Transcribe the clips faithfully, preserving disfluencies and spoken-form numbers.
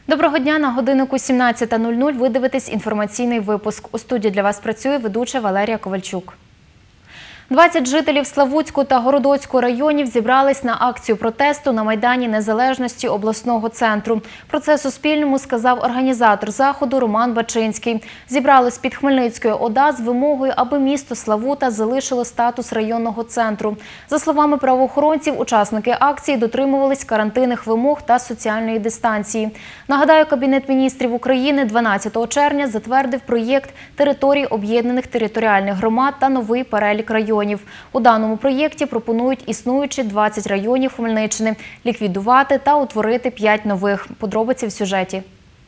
Доброго дня, на годиннику сімнадцята нуль нуль ви дивитесь інформаційний випуск. У студії для вас працює ведуча Валерія Ковальчук. двадцять жителів Славутського та Городоцького районів зібрались на акцію протесту на Майдані Незалежності обласного центру. Про це Суспільному сказав організатор заходу Роман Бачинський. Зібрались під Хмельницькою ОДА з вимогою, аби місто Славута залишило статус районного центру. За словами правоохоронців, учасники акції дотримувались карантинних вимог та соціальної дистанції. Нагадаю, Кабінет міністрів України дванадцятого червня затвердив проєкт територій об'єднаних територіальних громад та новий перелік районів. У даному проєкті пропонують існуючі двадцять районів Хмельниччини ліквідувати та утворити п'ять нових. Подробиці в сюжеті.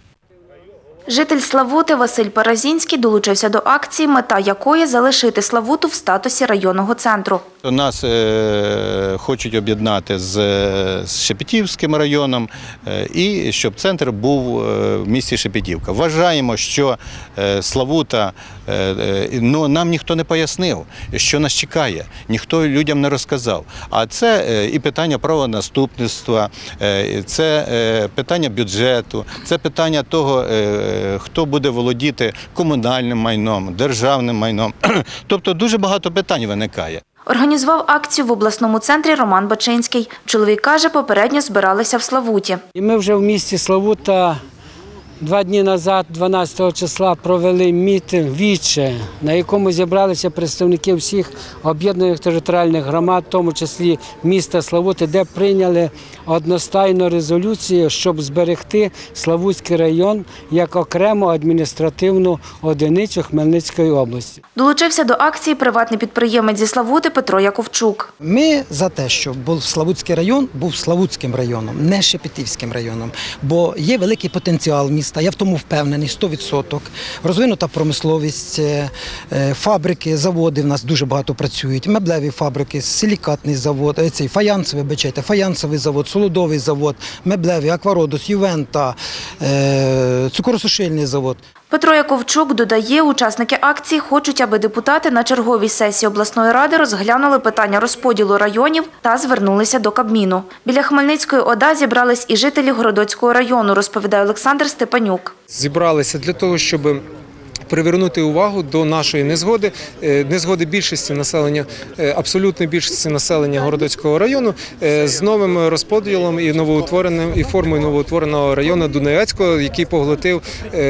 Житель Славути Василь Паразінський долучився до акції, мета якої – залишити Славуту в статусі районного центру. Нас е, хочуть об'єднати з, з Шепетівським районом е, і щоб центр був е, в місті Шепетівка. Вважаємо, що е, Славута, е, ну, нам ніхто не пояснив, що нас чекає, ніхто людям не розказав. А це е, і питання правонаступництва, е, це е, питання бюджету, це питання того, е, хто буде володіти комунальним майном, державним майном. Тобто дуже багато питань виникає. Організував акцію в обласному центрі Роман Бачинський. Чоловік каже, попередньо збиралися в Славуті. І ми вже в місті Славута два дні назад, дванадцятого числа, провели мітинг «Віче», на якому зібралися представники всіх об'єднаних територіальних громад, в тому числі міста Славути, де прийняли одностайну резолюцію, щоб зберегти Славутський район як окрему адміністративну одиницю Хмельницької області. Долучився до акції приватний підприємець зі Славути Петро Яковчук. Ми за те, щоб був Славутський район, був Славутським районом, не Шепетівським районом, бо є великий потенціал міста. Я в тому впевнений, сто відсотків. Розвинута промисловість, фабрики, заводи в нас дуже багато працюють. Меблеві фабрики, силікатний завод, цей фаянсовий, бачите, фаянсовий завод, солодовий завод, меблеві, Аквародос, Ювента, цукросушильний завод. Петро Яковчук додає, учасники акції хочуть, аби депутати на черговій сесії обласної ради розглянули питання розподілу районів та звернулися до Кабміну. Біля Хмельницької ОДА зібрались і жителі Городоцького району, розповідає Олександр Степанюк. Зібралися для того, щоб привернути увагу до нашої незгоди, незгоди більшості населення, абсолютної більшості населення Городоцького району з новим розподілом і новоутвореним і формою новоутвореного району Дунаєвецького, який поглотив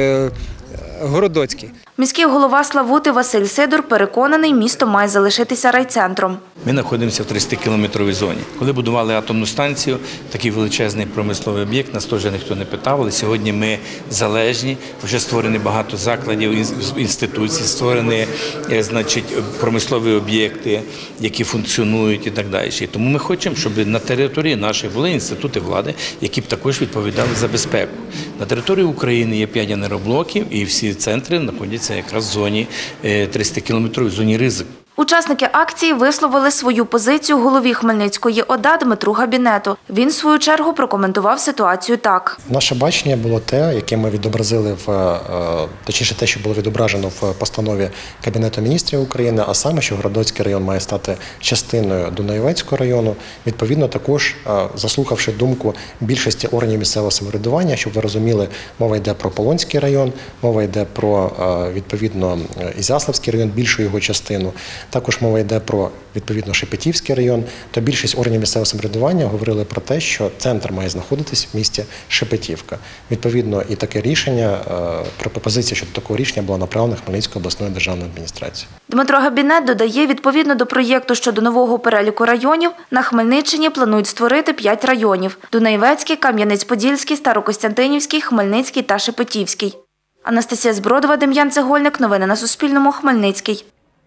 Городоцький. Міський голова Славути Василь Сидор переконаний, місто має залишитися райцентром. Ми знаходимося в тридцятикілометровій зоні. Коли будували атомну станцію, такий величезний промисловий об'єкт, нас теж ніхто не питав, але сьогодні ми залежні, вже створені багато закладів, інституцій, створені, значить, промислові об'єкти, які функціонують і так далі. Тому ми хочемо, щоб на території нашої були інститути влади, які б також відповідали за безпеку. На території України є п'ять енергоблоків і всі центри знаходяться якраз в зоні тридцятикілометровій, в зоні ризику. Учасники акції висловили свою позицію голові Хмельницької ОДА Дмитру Габінету. Він, в свою чергу, прокоментував ситуацію так. Наше бачення було те, яке ми відобразили, в, точніше те, що було відображено в постанові Кабінету міністрів України, а саме, що Городоцький район має стати частиною Дунаєвецького району. Відповідно, також, заслухавши думку більшості органів місцевого самоврядування, щоб ви розуміли, мова йде про Полонський район, мова йде про, відповідно, Ізяславський район, більшу його частину. Також мова йде про, відповідно, Шепетівський район, то більшість органів місцевого самоврядування говорили про те, що центр має знаходитись в місті Шепетівка. Відповідно, і таке рішення, пропозиція щодо такого рішення була направлена Хмельницькою обласною державною адміністрацією. Дмитро Габінет додає, відповідно до проєкту щодо нового переліку районів, на Хмельниччині планують створити п'ять районів – Дунаєвецький, Кам'янець-Подільський, Старокостянтинівський, Хмельницький та Шепетівський. Анастасія Збродова, Дем'ян Цегольник. Новини на Суспільному. Хмельницький.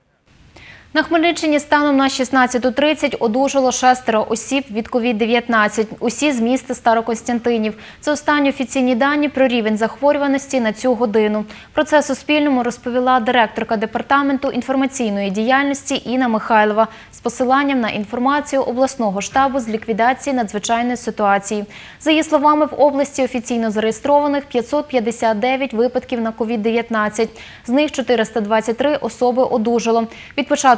На Хмельниччині станом на шістнадцяту тридцять одужало шестеро осіб від ковід дев'ятнадцять. Усі з міста Старокостянтинів. Це останні офіційні дані про рівень захворюваності на цю годину. Про це Суспільному розповіла директорка Департаменту інформаційної діяльності Інна Михайлова з посиланням на інформацію обласного штабу з ліквідації надзвичайної ситуації. За її словами, в області офіційно зареєстрованих п'ятсот п'ятдесят дев'ять випадків на ковід дев'ятнадцять. З них чотириста двадцять три особи одужало. Від початку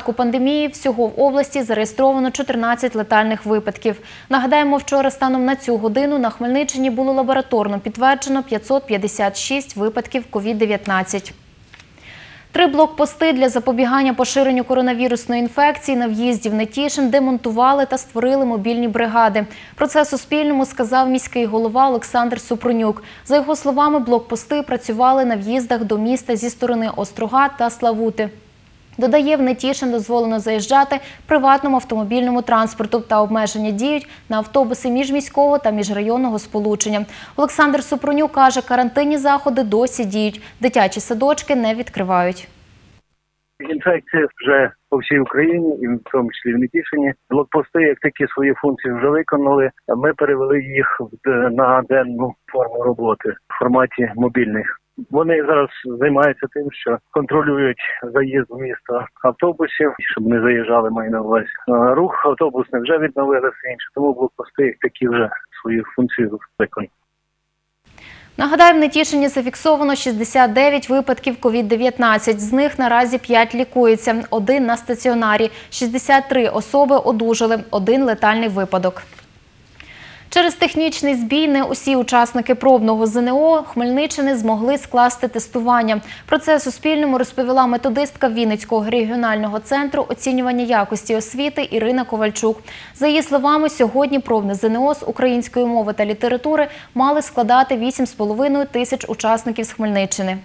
початку пандемії всього в області зареєстровано чотирнадцять летальних випадків. Нагадаємо, вчора станом на цю годину на Хмельниччині було лабораторно підтверджено п'ятсот п'ятдесят шість випадків ковід дев'ятнадцять. Три блокпости для запобігання поширенню коронавірусної інфекції на в'їзді в Нетішин демонтували та створили мобільні бригади. Про це Суспільному сказав міський голова Олександр Супрунюк. За його словами, блокпости працювали на в'їздах до міста зі сторони Острога та Славути. Додає, в Нетішин дозволено заїжджати приватному автомобільному транспорту та обмеження діють на автобуси міжміського та міжрайонного сполучення. Олександр Супрунюк каже, карантинні заходи досі діють, дитячі садочки не відкривають. Інфекція вже по всій Україні, і в тому числі в Нетішині. Блокпости, як такі, свої функції вже виконали. Ми перевели їх на денну форму роботи в форматі мобільних. Вони зараз займаються тим, що контролюють заїзд в місто автобусів, щоб не заїжджали, маю на увазі. Рух автобусний вже відновили, все інше, тому блокпости як такі вже свою функцію виконують. Нагадаю, в Нетішині зафіксовано шістдесят дев'ять випадків ковід дев'ятнадцять. З них наразі п'ять лікуються, один на стаціонарі. шістдесят три особи одужали, один летальний випадок. Через технічний збій не усі учасники пробного ЗНО Хмельниччини змогли скласти тестування. Про це Суспільному розповіла методистка Вінницького регіонального центру оцінювання якості освіти Ірина Ковальчук. За її словами, сьогодні пробне ЗНО з української мови та літератури мали складати вісім з половиною тисяч учасників з Хмельниччини.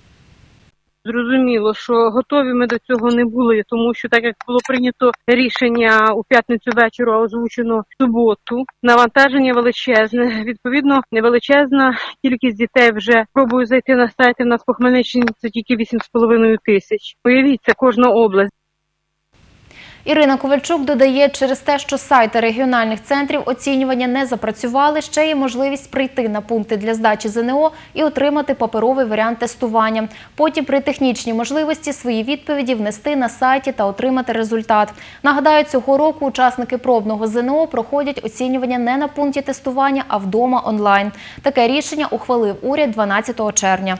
Зрозуміло, що готові ми до цього не були, тому що так як було прийнято рішення у п'ятницю вечора, озвучено в суботу, навантаження величезне, відповідно, невеличезна кількість дітей вже пробують зайти на сайти. У нас по Хмельниччині це тільки вісім з половиною тисяч. Уявіть, це кожна область. Ірина Ковальчук додає, через те, що сайти регіональних центрів оцінювання не запрацювали, ще є можливість прийти на пункти для здачі ЗНО і отримати паперовий варіант тестування. Потім при технічній можливості свої відповіді внести на сайті та отримати результат. Нагадаю, цього року учасники пробного ЗНО проходять оцінювання не на пункті тестування, а вдома онлайн. Таке рішення ухвалив уряд дванадцятого червня.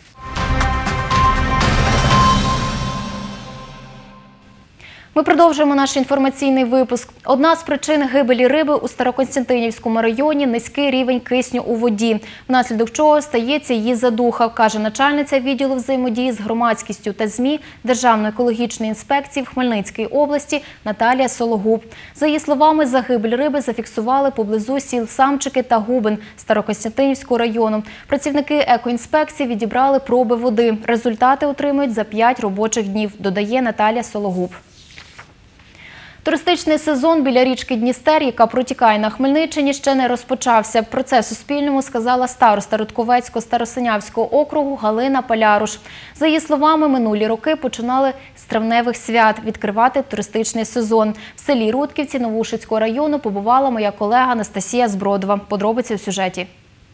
Ми продовжуємо наш інформаційний випуск. Одна з причин гибелі риби у Старокостянтинівському районі – низький рівень кисню у воді, внаслідок чого стається її задуха, каже начальниця відділу взаємодії з громадськістю та ЗМІ Державної екологічної інспекції в Хмельницькій області Наталія Сологуб. За її словами, загибель риби зафіксували поблизу сіл Самчики та Губин Старокостянтинівського району. Працівники екоінспекції відібрали проби води. Результати отримують за п'ять робочих днів, додає Наталія Сологуб. Туристичний сезон біля річки Дністер, яка протікає на Хмельниччині, ще не розпочався. Про це Суспільному сказала староста Рудковецько-Старосинявського округу Галина Паляруш. За її словами, минулі роки починали з травневих свят відкривати туристичний сезон. В селі Рудківці Новушицького району побувала моя колега Анастасія Збродова. Подробиці у сюжеті.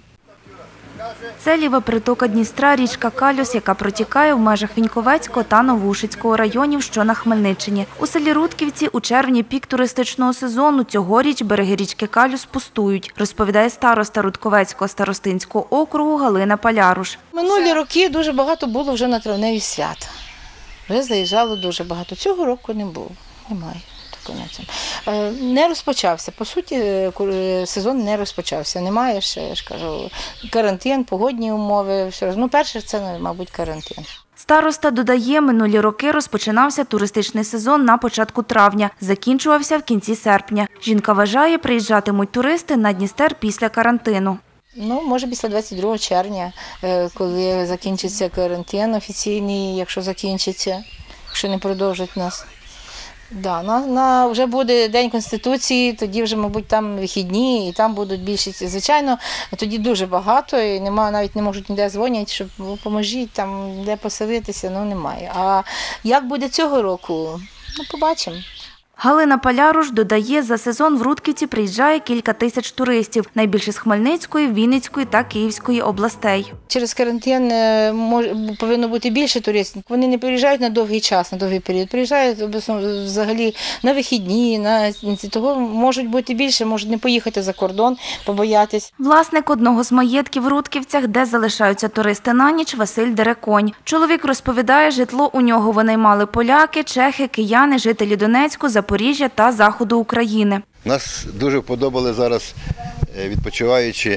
Це ліва притока Дністра, річка Калюс, яка протікає в межах Віньковецького та Новушицького районів, що на Хмельниччині. У селі Рудківці у червні пік туристичного сезону. Цьогоріч береги річки Калюс пустують, розповідає староста Рудковецького старостинського округу Галина Паляруш. Минулі роки дуже багато було вже на травневі свята. Вже заїжджало дуже багато. Цього року не було. Немає. Не розпочався. По суті, сезон не розпочався. Немає ще, я ж кажу, карантин, погодні умови. Все. Ну, перше, це, мабуть, карантин. Староста додає, минулі роки розпочинався туристичний сезон на початку травня, закінчувався в кінці серпня. Жінка вважає, приїжджатимуть туристи на Дністер після карантину. Ну, може, після двадцять другого червня, коли закінчиться карантин офіційний, якщо закінчиться, якщо не продовжать нас. Да, на, на, вже буде День Конституції, тоді вже, мабуть, там вихідні, і там будуть більшість. Звичайно, тоді дуже багато, і нема, навіть не можуть ніде дзвонять, щоб поможіть, там, де поселитися, ну немає. А як буде цього року, ну побачимо. Галина Паляруш додає, за сезон в Рудківці приїжджає кілька тисяч туристів, найбільше з Хмельницької, Вінницької та Київської областей. Через карантин е, мож, повинно бути більше туристів. Вони не приїжджають на довгий час, на довгий період. Приїжджають взагалі на вихідні, на того можуть бути більше, можуть не поїхати за кордон, побоятись. Власник одного з маєтків в Рудківцях, де залишаються туристи на ніч, Василь Дереконь. Чоловік розповідає, житло у нього винаймали поляки, чехи, кияни, жителі Донецьку, Запоріжжя та заходу України. Нас дуже вподобали зараз відпочиваючи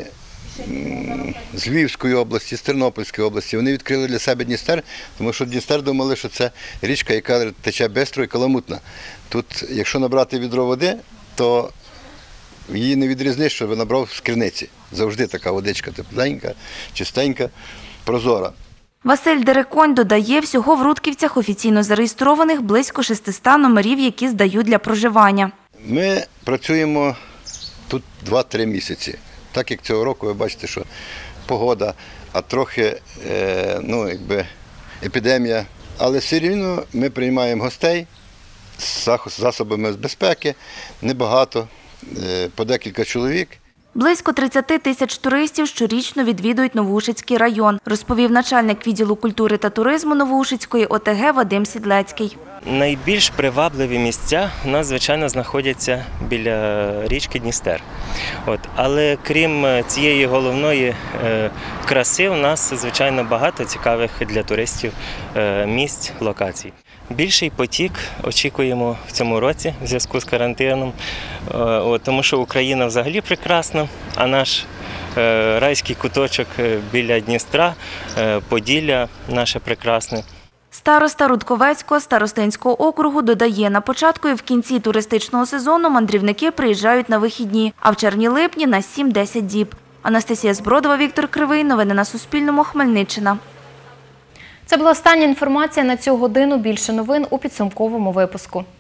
з Львівської області, з Тернопільської області. Вони відкрили для себе Дністер, тому що Дністер думали, що це річка, яка тече бистро і каламутна. Тут, якщо набрати відро води, то її не відрізниш, що набрав з криниці. Завжди така водичка тепленька, чистенька, прозора. Василь Дереконь додає, всього в Рудківцях офіційно зареєстрованих близько шестисот номерів, які здають для проживання. Ми працюємо тут два-три місяці. Так як цього року ви бачите, що погода, а трохи е, ну, якби, епідемія. Але все рівно ми приймаємо гостей з засобами безпеки, небагато, е, по декілька чоловік. Близько тридцять тисяч туристів щорічно відвідують Новоушицький район, розповів начальник відділу культури та туризму Новоушицької О Те Ге Вадим Сідлецький. Найбільш привабливі місця у нас, звичайно, знаходяться біля річки Дністер. От. Але крім цієї головної е, краси, у нас, звичайно, багато цікавих для туристів е, місць, локацій. Більший потік очікуємо в цьому році в зв'язку з карантином, е, от, тому що Україна взагалі прекрасна, а наш е, райський куточок біля Дністра, е, Поділля наше прекрасне. Староста Рудковецького старостинського округу додає, на початку і в кінці туристичного сезону мандрівники приїжджають на вихідні, а в червні-липні на сім-десять діб. Анастасія Збродова, Віктор Кривий. Новини на Суспільному. Хмельниччина. Це була остання інформація на цю годину. Більше новин у підсумковому випуску.